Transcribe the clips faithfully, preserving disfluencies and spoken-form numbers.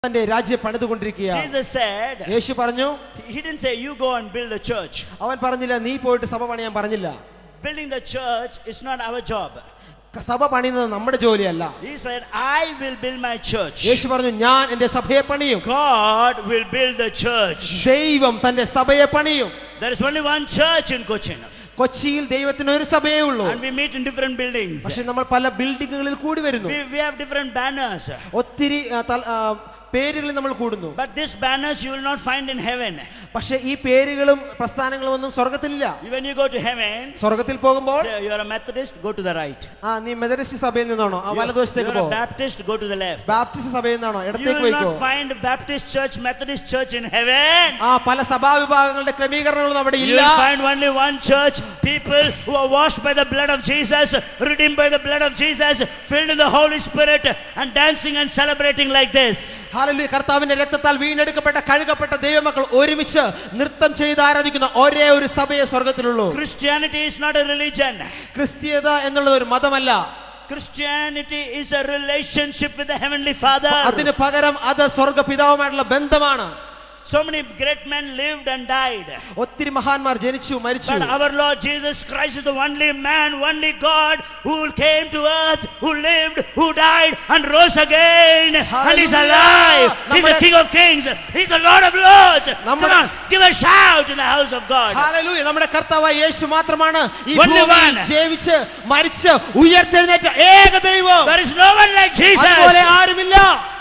തന്റെ രാജ്യം പണിതുകൊണ്ടിരിക്കുകയാണ്. Jesus said, യേശു പറഞ്ഞു, he didn't say you go and build a church. അവൻ പറഞ്ഞില്ല നീ പോയിട്ട് സഭ പണിയാൻ പറഞ്ഞില്ല. Building the church is not our job. സഭ പണിയുന്നത് നമ്മുടെ ജോലിയല്ല. He said, I will build my church. യേശു പറഞ്ഞു ഞാൻ എന്റെ സഭയെ പണിയും. God will build the church. ദൈവം തന്റെ സഭയെ പണിയും. There is only one church in Cochin. കൊച്ചിയിൽ ദൈവത്തിന് ഒരു സഭയേ ഉള്ളൂ. And we meet in different buildings. പക്ഷെ നമ്മൾ പല ബിൽഡിങ്ങുകളിൽ കൂടി വരുന്നു. We, we have different banners. ഒത്തിരി പേരുകളിൽ നമ്മൾ കൂടുന്നു. But these banners you will not find in heaven. പക്ഷേ ഈ പേരുകളും പ്രസ്ഥാനങ്ങളും ഒന്നും സ്വർഗ്ഗത്തിലില്ല. When you go to heaven, സ്വർഗ്ഗത്തിൽ പോകുമ്പോൾ you are a Methodist, go to the right. ആ നീ മെത്തഡിസ്റ്റ് സഭയിൽ നിന്നാണോ ആ വലതുവശത്തേക്ക് പോ. You are a Baptist, go to the left. Baptist സഭയിൽ നിന്നാണോ ഇടത്തേക്ക് പോയിക്കോ. You പോയിക്കോ. will not find Baptist church, Methodist church in heaven. ആ പല സഭാ വിഭാഗങ്ങളുടെ ക്രമീകരണങ്ങളും അവിടെ ഇല്ല. You will find only one church, people who are washed by the blood of Jesus, redeemed by the blood of Jesus, filled in the Holy Spirit and dancing and celebrating like this. Hallelujah. കർത്താവിന്റെ രക്തത്താൽ വീണ്ടെടുക്കപ്പെട്ട കഴുകപ്പെട്ട ദൈവമക്കൾ ഒരുമിച്ച് നൃത്തം ചെയ്ത് ആരാധിക്കുന്ന ഒരേ ഒരു സഭയെ സ്വർഗ്ഗത്തിലുള്ളൂ. Christianity is not a religion. ക്രിസ്തീയത എന്നുള്ളത് ഒരു മതമല്ല. Christianity is a relationship with the Heavenly Father. അതിന് പകരം അത് സ്വർഗ്ഗപിതാവുമായിട്ടുള്ള ബന്ധമാണ്. So many great men lived and died. ഒത്തിരി മഹാന്മാർ ജനിച്ചു മരിച്ചു. But our Lord Jesus Christ is the only man, only God who came to earth, who lived, who died and rose again. Hallelujah. And he's alive. He's the King of Kings. He's the Lord of Lords. Come on, give a shout in the house of God. Hallelujah. നമ്മുടെ കർത്താവായ യേശു മാത്രമാണ് ഈ Only ഭൂമിയിൽ one. ജീവിച്ച് മരിച്ച് ഉയർത്തെഴുന്നേറ്റ ഏക ദൈവം. There is no one like Jesus. അതുപോലെ ആരുമില്ല.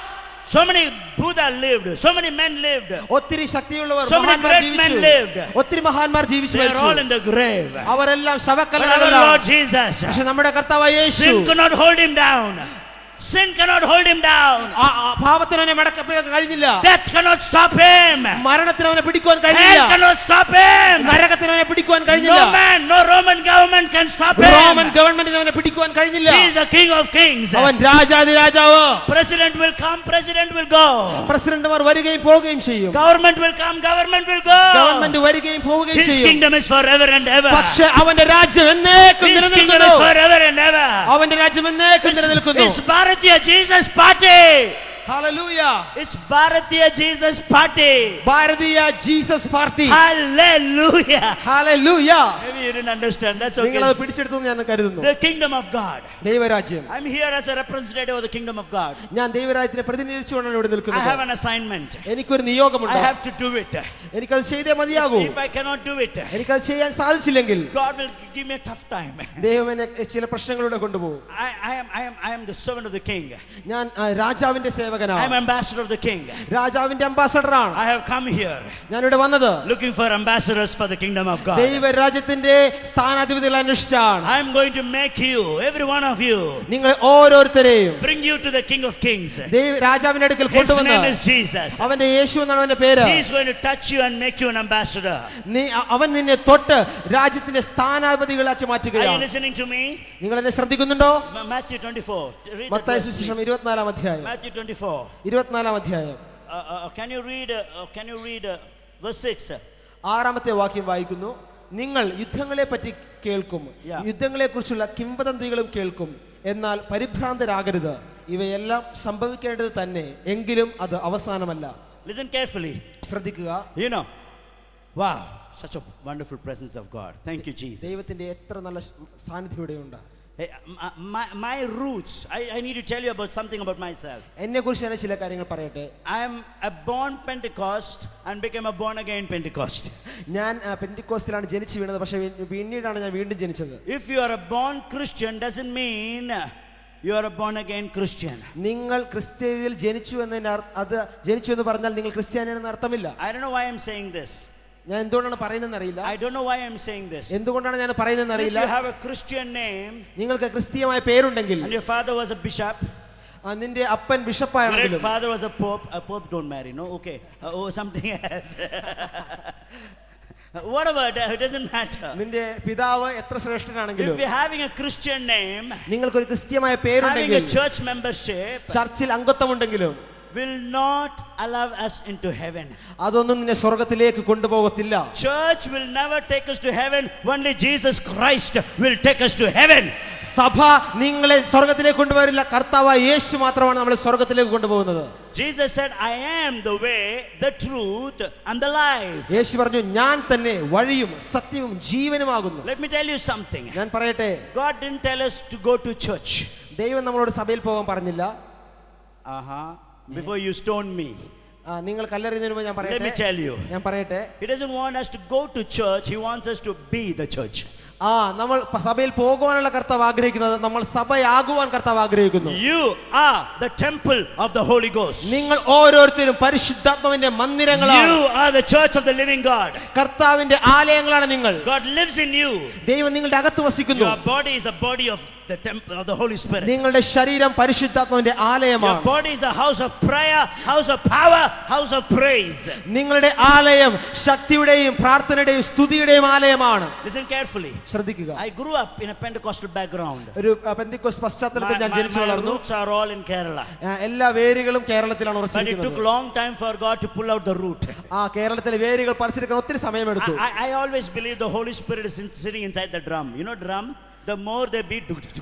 So many Buddha lived, so many men lived, ഒത്തിരി ശക്തിയുള്ളവർ so many മഹാന്മാർ great men lived. ജീവിച്ചു. ഒത്തിരി മഹാന്മാർ ജീവിച്ചു They are മരിച്ചു. all in the grave. അവരെല്ലാം But our ശവക്കല്ലറകളിലാണ്. Lord Jesus, പക്ഷേ നമ്മുടെ കർത്താവായ യേശു sin could not hold him down. Sin cannot hold him down. പാപത്തിന് അവനെ മടക്കാൻ കഴിഞ്ഞില്ല. Death cannot stop him. മരണത്തിന് അവനെ പിടിക്കുവാൻ Hell കഴിഞ്ഞില്ല. cannot stop him. നരകത്തിന് അവനെ പിടിക്കുവാൻ കഴിഞ്ഞില്ല. No man, no Roman government can stop him. Roman ഗവൺമെന്റിന് അവനെ പിടിക്കുവാൻ കഴിഞ്ഞില്ല. He is a King of Kings. അവൻ രാജാധിരാജാവ്. President will come, president will go. പ്രസിഡന്റുമാർ വരികയും പോവുകയും ചെയ്യും. Government will come, government will go. Government വരികയും പോവുകയും His ചെയ്യും. kingdom is forever and ever. പക്ഷേ അവന്റെ രാജ്യം എന്നേക്കും His kingdom നിലനിൽക്കുന്നു. is forever and ever. അവന്റെ രാജ്യം എന്നേക്കും നിലനിൽക്കുന്നു. It's Bharatiya Jesus party. Hallelujah. It's Bharatiya Jesus party. Bharatiya Jesus party. Hallelujah. Hallelujah. Maybe you didn't understand. That's നിങ്ങൾ അത് okay. പിടിച്ചെടുത്തു ഞാൻ കരുതുന്നു. The kingdom of God. ദൈവരാജ്യം. I'm here as a representative of the kingdom of God. ഞാൻ ദൈവരാജ്യത്തിനെ പ്രതിനിധീകരിച്ചുകൊണ്ടാണ് ഇവിടെ I have നിൽക്കുന്നത്. an assignment. എനിക്കൊരു നിയോഗമുണ്ട്. I have to do it. എനിക്കത് ചെയ്തേ മതിയാകൂ. If I cannot do it, എനിക്കത് ചെയ്യാൻ സാധിച്ചില്ലെങ്കിൽ God will give me a tough time. ദൈവം എന്നെ ചില പ്രശ്നങ്ങളിലൂടെ കൊണ്ടുപോകും. I, I am I am I am the servant of the king. ഞാൻ രാജാവിന്റെ I am സേവകനാണ്. ambassador of the king. രാജാവിന്റെ അംബാസഡറാണ്. I have come here ഞാൻ ഇവിടെ വന്നത് looking for ambassadors for the kingdom of God. ദൈവരാജ്യത്തിന്റെ സ്ഥാനാധിപതികളെ അന്വേഷിച്ചാണ്. I am going to make you, every one of you, നിങ്ങൾ ഓരോരുത്തരെയും bring you to the King of Kings. ദൈവ രാജാവിന്റെ അടുക്കൽ His കൊണ്ടുവന്ന് name is Jesus. അവന്റെ യേശു എന്നാണ് അവന്റെ പേര്. He is going to touch you and make you an ambassador. നീ അവൻ നിന്നെ തൊട്ട് രാജ്യത്തിന്റെ സ്ഥാനാധിപതികളാക്കി Are you മാറ്റുകയാണ്. listening to me? നിങ്ങൾ എന്നെ ശ്രദ്ധിക്കുന്നുണ്ടോ? Matthew twenty-four. Read that Mathai verse, സുവിശേഷം please. ഇരുപത്തിനാലാം അധ്യായം. Matthew twenty-four. ഇരുപത്തിനാലാം അധ്യായം. Uh, uh, can you read? Uh, can you read uh, verse six? ആറാമത്തെ വാക്യം വായിക്കുന്നു. നിങ്ങൾ യുദ്ധങ്ങളെ പറ്റി കേൾക്കും, യുദ്ധങ്ങളെ കുറിച്ചുള്ള കിംവദന്തികളും കേൾക്കും, എന്നാൽ പരിഭ്രാന്തരാകരുത്. ഇവയെല്ലാം സംഭവിക്കേണ്ടത് തന്നെ, എങ്കിലും അത് അവസാനമല്ല. Listen carefully. ശ്രദ്ധിക്കുക. You know, wow, such a wonderful presence of God. Thank you, Jesus. ദൈവത്തിന്റെ എത്ര നല്ല സാന്നിധ്യം ഇവിടെയുണ്ട്. Hey, my, my roots, I, I need to tell you about something about myself. എന്നെ കുറിച്ച് ഞാൻ ചില കാര്യങ്ങൾ പറയട്ടെ. I am a born Pentecost and became a born again Pentecost. ഞാൻ പെന്തിക്കോസ്തിലാണ് ജനിച്ചു വീണത്, പക്ഷേ പിന്നീടാണ് ഞാൻ വീണ്ടും ജനിച്ചത്. If you are a born Christian doesn't mean you are a born again Christian. നിങ്ങൾ ക്രിസ്ത്യാനിയിൽ ജനിച്ചു എന്നതിന് അത് ജനിച്ചു എന്ന് പറഞ്ഞാൽ നിങ്ങൾ ക്രിസ്ത്യാനിയാണെന്ന് അർത്ഥമില്ല. I don't know why I'm saying this. ഞാൻ എന്തുകൊണ്ടാണ് പറയുന്നതെന്ന് അറിയില്ല. I don't know why I'm saying this. എന്തുകൊണ്ടാണ് ഞാൻ പറയുന്നതെന്ന് If അറിയില്ല. you have a Christian name നിങ്ങൾക്ക് ക്രിസ്തീയമായ പേരുണ്ടെങ്കിൽ and your father was a bishop, നിന്റെ അപ്പൻ ബിഷപ്പാണെങ്കിലും, your father was a pope, a pope don't marry, no? Okay. Uh, oh, something else. Whatever, it doesn't matter. നിന്റെ പിതാവ് എത്ര ശ്രേഷ്ഠനാണെങ്കിലും, if you're having a Christian name, നിങ്ങൾക്ക് ഒരു ക്രിസ്തീയമായ having പേരുണ്ടെങ്കിൽ, a church membership, Churchill അംഗത്വമുണ്ടെങ്കിലും, will not allow us into heaven. അതൊന്നും നിന്നെ സ്വർഗ്ഗത്തിലേക്ക് കൊണ്ടുപോകത്തില്ല. Church will never take us to heaven. Only Jesus Christ will take us to heaven. സഭ നിങ്ങളെ സ്വർഗ്ഗത്തിലേക്ക് കൊണ്ടുവരില്ല. കർത്താവായ യേശു മാത്രമാണ് നമ്മളെ സ്വർഗ്ഗത്തിലേക്ക് കൊണ്ടുപോകുന്നത്. Jesus said, I am the way, the truth and the life. യേശു പറഞ്ഞു, ഞാൻ തന്നെ വഴിയും സത്യവും ജീവനുമാകുന്നു. Let me tell you something. ഞാൻ പറയട്ടെ, God didn't tell us to go to church. ദൈവം നമ്മളോട് സഭയിൽ പോകാൻ പറഞ്ഞില്ല. Aha. Before you stone me. നിങ്ങൾ കല്ലെറിയുന്നതിന് മുമ്പ് ഞാൻ പറയട്ടെ. Let me tell you. ഞാൻ പറയട്ടെ. He doesn't want us to go to church. He wants us to be the church. ആ നമ്മൾ സഭയിൽ പോകുവാനുള്ള കർത്താവ് ആഗ്രഹിക്കുന്നത് നമ്മൾ സഭയാകുവാൻ കർത്താവ് ആഗ്രഹിക്കുന്നു. You are the temple of the Holy Ghost. നിങ്ങൾ ഓരോരുത്തരും പരിശുദ്ധാത്മാവിന്റെ മന്ദിരങ്ങളാണ്. You are the church of the living God. കർത്താവിന്റെ ആലയങ്ങളാണ് നിങ്ങൾ. God lives in you. ദൈവം നിങ്ങളുടെ അകത്ത് വസിക്കുന്നു. Your body is the body of the temple of the Holy Spirit. നിങ്ങളുടെ ശരീരം പരിശുദ്ധാത്മാവിന്റെ ആലയമാണ്. Your body is a house of prayer, house of power, house of praise. നിങ്ങളുടെ ആലയം ശക്തിയുടെയും പ്രാർത്ഥനയുടെയും സ്തുതിയുടെയും ആലയമാണ്. Listen carefully. ശ്രദ്ധിക്കുക. I grew up in a Pentecostal background. ഒരു പെന്തക്കോസ്ത് പശ്ചാത്തലത്തിൽ ഞാൻ ജനിച്ചു വളർന്നു. My roots are all in Kerala. എല്ലാ വേരുകളും കേരളത്തിലാണ് ഉറച്ചിരിക്കുന്നത്. But it took long time for God to pull out the root. ആ കേരളത്തിലെ വേരുകൾ പറിച്ചെടുക്കാൻ ഒത്തിരി സമയമെടുത്തു. I, I always believe the Holy Spirit is sitting inside the drum. You know drum? The more they beat,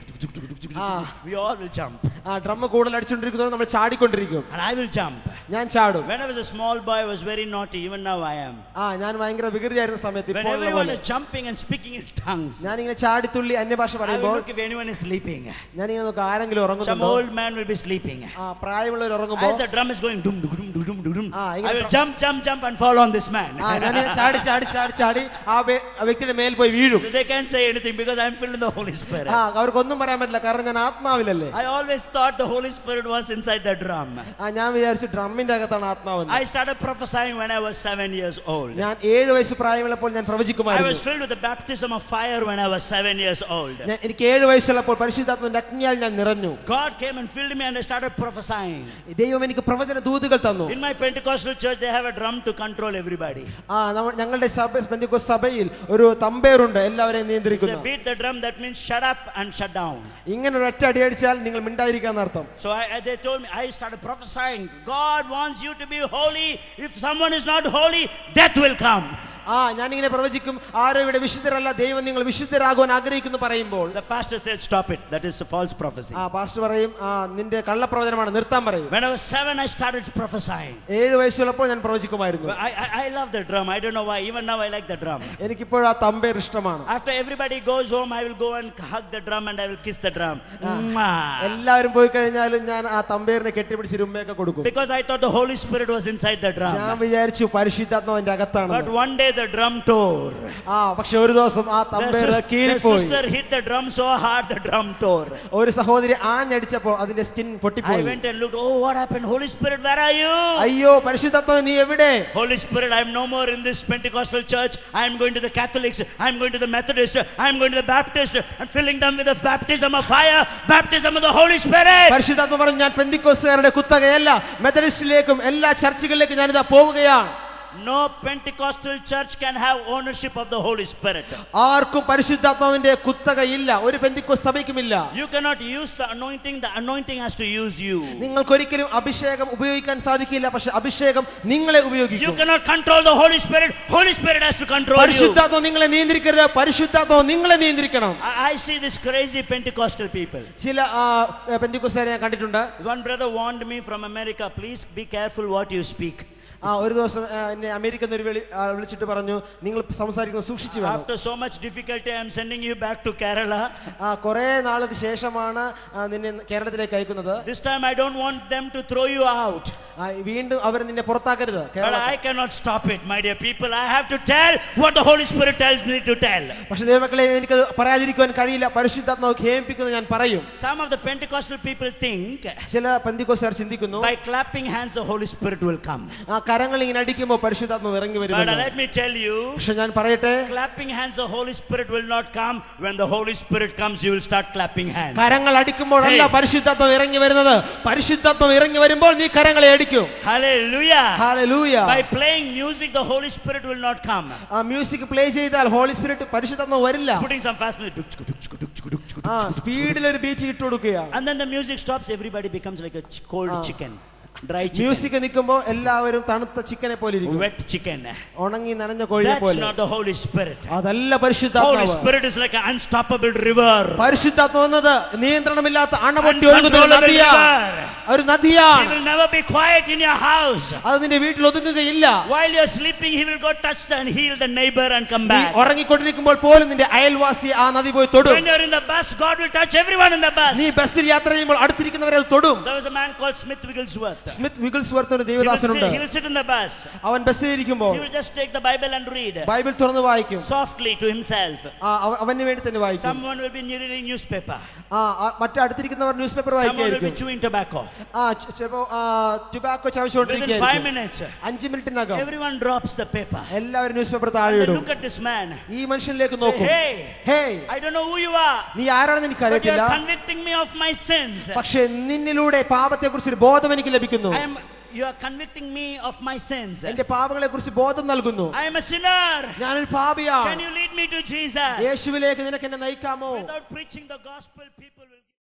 we all will jump. ആ drum കൂടുതൽ അടിച്ചുകൊണ്ടിരിക്കുന്നത് നമ്മൾ ചാടിക്കൊണ്ടിരിക്കും. And I will jump. ഞാൻ ചാടും. When I was a small boy, I was very naughty. Even now I am. ആ ഞാൻ ഭയങ്കര വികൃതിയായിരുന്ന സമയത്ത് When ഇപ്പോൾ everyone is jumping and speaking in tongues, ഞാൻ ഇങ്ങനെ ചാടിത്തുള്ളി അന്യഭാഷ I will പറയുമ്പോൾ look if anyone is sleeping. ഞാൻ ഇങ്ങനെ നോക്കാം ആരെങ്കിലും Some ഉറങ്ങുന്നുണ്ടോ. old man will be sleeping. ആ പ്രായമുള്ളവർ ഉറങ്ങുമ്പോൾ As the drum is going dum dum dum dum dum, Ah, I will jump jump jump and fall on this man. ആ ഞാൻ ഇങ്ങനെ ചാടി ചാടി ചാടി ചാടി ആ വ്യക്തിയുടെ മേൽ പോയി വീഴും. They can't say anything because I am filled with the Holy Spirit. ആ അവർക്കൊന്നും പറയാൻ പറ്റില്ല കാരണം ഞാൻ ആത്മാവിലല്ലേ. I always thought the Holy Spirit was inside the drum. ആ ഞാൻ വിചാരിച്ചു ഡ്രമ്മിന്റെ അകത്താണ് ആത്മാവെന്ന്. I started prophesying when I was seven years old. ഞാൻ ഏഴ് വയസ്സ് പ്രായമുള്ളപ്പോൾ ഞാൻ I പ്രവചിക്കുമായിരുന്നു. was filled with the baptism of fire when I was seven years old. ഞാൻ എനിക്ക് ഏഴ് വയസ്സുള്ളപ്പോൾ പരിശുദ്ധാത്മാവിന്റെ അഗ്നിയാൽ ഞാൻ നിറഞ്ഞു. God came and filled me and I started prophesying. ദൈവം എനിക്ക് പ്രവചന ദൂതുകൾ തന്നു. In my Pentecostal church they have a drum to control everybody. ആ ഞങ്ങളുടെ സഭ പെന്തക്കോസ്ത് സഭയിൽ ഒരു തമ്പേറുണ്ട് എല്ലാവരെയും They നിയന്ത്രിക്കുന്നു. beat the drum, that means shut up and shut down. ഇങ്ങനെ ഒരു ഒറ്റ അടി അടിച്ചാൽ നിങ്ങൾ മിണ്ടായിരിക്കാന്ന് അർത്ഥം. So I, I, they told me, I started prophesying, God wants you to be holy. If someone is not holy, death will come. ആ ഞാനിങ്ങനെ പ്രവചിക്കും, ആരോ ഇവിടെ വിശുദ്ധരല്ല, ദൈവം നിങ്ങൾ വിശുദ്ധരാകുവാൻ ആഗ്രഹിക്കുന്നു പറയുമ്പോൾ The pastor said, stop it, that is a false prophecy. ആ pastor പറയും, ആ നിന്റെ കള്ളപ്രവചനമാണ്, നിർത്താൻ പറയും. When I was seven, I started prophesying. ഏഴ് വയസ്സുള്ളപ്പോൾ ഞാൻ പ്രവചിക്കുമായിരുന്നു. I, I, I love the drum. I don't know why. Even now I like the drum. എനിക്കിപ്പോൾ ആ തമ്പേർ ഇഷ്ടമാണ്. After everybody goes home, I will go and hug the drum and I will kiss the drum. എല്ലാവരും പോയി കഴിഞ്ഞാലും ഞാൻ ആ തമ്പേറിനെ കെട്ടിപ്പിടിച്ച് ഉമ്മയൊക്കെ കൊടുക്കും. Because I thought the Holy Spirit was inside the drum. ഞാൻ വിചാരിച്ചു പരിശുദ്ധാത്മാവിന്റെ അകത്താണ്. But one day the drum tore. ആ പക്ഷെ ഒരു ദിവസം ആ തമ്പേർ കീറിപ്പോയി. The sister hit the drum so hard the drum tore. ഒരു സഹോദരി ആഞ്ഞടിച്ചപ്പോൾ അതിന്റെ സ്കിൻ പൊട്ടിപ്പോയി. I went and looked. Oh, what happened? Holy Spirit, where are you? അയ്യോ പരിശുദ്ധാത്മാവ് നീ എവിടെ? Holy Spirit, I am no more in this Pentecostal church. I am going to the Catholics. I am going to the Methodists. I am going to the Baptists and filling them with the baptism of fire, baptism of the Holy Spirit. പരിശുദ്ധാത്മാവ് പറഞ്ഞു, ഞാൻ പെന്തിക്കോസ്തുകാരുടെ കുത്തകയല്ല, മെത്തഡിസ്റ്റിലേക്കും എല്ലാ ചർച്ചുകളിലേക്കും ഞാൻ ഇതാ പോവുകയാണ്. No Pentecostal church can have ownership of the Holy Spirit. ആർക്കും പരിശുദ്ധാത്മാവിന്റെ കുത്തകയില്ല, ഒരു പെന്തിക്കോസ്ത് സഭയ്ക്കുമില്ല. You cannot use the anointing, the anointing has to use you. നിങ്ങൾക്ക് ഒരിക്കലും അഭിഷേകം ഉപയോഗിക്കാൻ സാധിക്കില്ല, പക്ഷെ അഭിഷേകം നിങ്ങളെ ഉപയോഗിക്കും. You cannot control the Holy Spirit. Holy Spirit has to control you. പരിശുദ്ധാത്മാവ് നിങ്ങളെ നിയന്ത്രിക്കരുത്, പരിശുദ്ധാത്മാവ് നിങ്ങളെ നിയന്ത്രിക്കണം. I see this crazy Pentecostal people. ചില പെന്തിക്കോസ്തുകാരെ ഞാൻ കണ്ടിട്ടുണ്ട്. One brother warned me from America, please be careful what you speak. ആ ഒരു ദിവസം എന്നെ അമേരിക്കയിൽ നിന്ന് ഒരു വിളിച്ചിട്ട് പറഞ്ഞു, നിങ്ങൾ സംസാരിക്കുന്നത് സൂക്ഷിച്ചു വേണം. After so much difficulty I am sending you back to Kerala. ആ കുറേ നാൾക്ക് ശേഷമാണ് നിന്നെ കേരളത്തിലേക്ക് അയക്കുന്നത്. This time I don't want them to throw you out. വീണ്ടും അവർ നിന്നെ പുറത്താക്കരുത്. But I cannot stop it, my dear people. I have to tell what the Holy Spirit tells me to tell. പക്ഷേ ദൈവമക്കളെ, എനിക്ക് പറയാതിരിക്കാൻ കഴിയില്ല, പരിശുദ്ധാത്മാവ് ഖേമിപ്പിക്കുന്നത് ഞാൻ പറയും. Some of the Pentecostal people think ചില പെന്തിക്കോസ്തുകാർ ചിന്തിക്കുന്നു, by clapping hands the Holy Spirit will come. കരങ്ങൾ ഇങ്ങനെ അടിക്കുമ്പോൾ പരിശുദ്ധാത്മാവ് ഇറങ്ങി വരും. But let me tell you, പക്ഷേ ഞാൻ പറയട്ടെ, clapping hands the Holy Spirit will not come. When the Holy Spirit comes, you will start clapping hands. കരങ്ങൾ അടിക്കുമ്പോഴല്ല പരിശുദ്ധാത്മാവ് ഇറങ്ങി വരുന്നത്, പരിശുദ്ധാത്മാവ് ഇറങ്ങി വരുമ്പോൾ നീ കരങ്ങളെ അടിക്കും. Hallelujah. Hallelujah. By playing music the Holy Spirit will not come. ആ മ്യൂസിക് പ്ലേ ചെയ്താൽ ഹോളി സ്പിരിറ്റ് പരിശുദ്ധാത്മാവ് വരില്ല. Putting some fast music, ആ സ്പീഡിൽ ഒരു ബീറ്റ് ഇട്ട് കൊടുക്കുകയാണ്. and then the music stops, everybody becomes like a cold chicken. Dry chicken. Music നിൽക്കുമ്പോൾ എല്ലാവരും തണുത്ത ചിക്കനെ പോലെ ഇരിക്കും. Wet chicken. ഉണങ്ങി നനഞ്ഞ കോഴിയെ പോലെ. That's not the Holy Spirit. അതല്ല പരിശുദ്ധാത്മാവ്. Holy Spirit is like an unstoppable river. പരിശുദ്ധാത്മാവ് എന്നത് നിയന്ത്രണമില്ലാത്ത അണപൊട്ടി ഒഴുകുന്ന ഒരു നദിയാണ്. ഒരു നദിയാണ്. He will never be quiet in your house. അത് നിന്റെ വീട്ടിൽ ഒതുങ്ങുകയില്ല. While you are sleeping, he will go touch and heal the neighbor and come നീ back. ഉറങ്ങിക്കൊണ്ടിരിക്കുമ്പോൾ പോലും നിന്റെ അയൽവാസി ആ നദി പോയി തൊടും. When you are in the bus, God will touch everyone in the bus. നീ ബസ്സിൽ യാത്ര ചെയ്യുമ്പോൾ അടുത്തിരിക്കുന്നവരെ തൊടും. There was a man called Smith Wigglesworth. Smith Wigglesworth ഒരു He will, ദേവദാസനുണ്ട്. sit, he will sit in the bus. അവൻ ബസ്സിൽ ഇരിക്കുമ്പോൾ He will just take the Bible and read Bible തുറന്ന് വായിക്കും. softly to himself. ആ, അവ- അവന് വേണ്ടി തന്നെ വായിക്കും. Someone will be reading newspaper. ആ ആ, മറ്റേ അടുത്തിരിക്കുന്നവർ newspaper Someone will be വായിക്കായിരിക്കും. chewing tobacco. ആ ചെ- ചിലപ്പോ ടുബാക്കോ Within five ചവച്ചുകൊണ്ടിരിക്കുകയായിരിക്കും. minutes, അഞ്ച് മിനിറ്റിനകം everyone drops the paper. എല്ലാവരും ന്യൂസ് പേപ്പർ താഴെ They ഇടും. look at this man. ഈ മനുഷ്യനിലേക്ക് Say, നോക്കും. hey, hey, I don't know who you are, നീ ആരാണെന്ന് എനിക്ക് but you അറിയത്തില്ല. are convicting me of my sins. പക്ഷേ നിന്നിലൂടെ പാപത്തെ കുറിച്ച് ബോധം എനിക്ക് ലഭിക്കുന്നു. I am, you are convicting me of my sins. എന്റെ പാപങ്ങളെ കുറിച്ച് ബോധം നൽകുന്നു. I am a sinner. ഞാനൊരു Can പാപിയാണ്. you lead me to Jesus? യേശുവിലേക്ക് നിനക്ക് എന്നെ നയിക്കാമോ? Without preaching the gospel, people will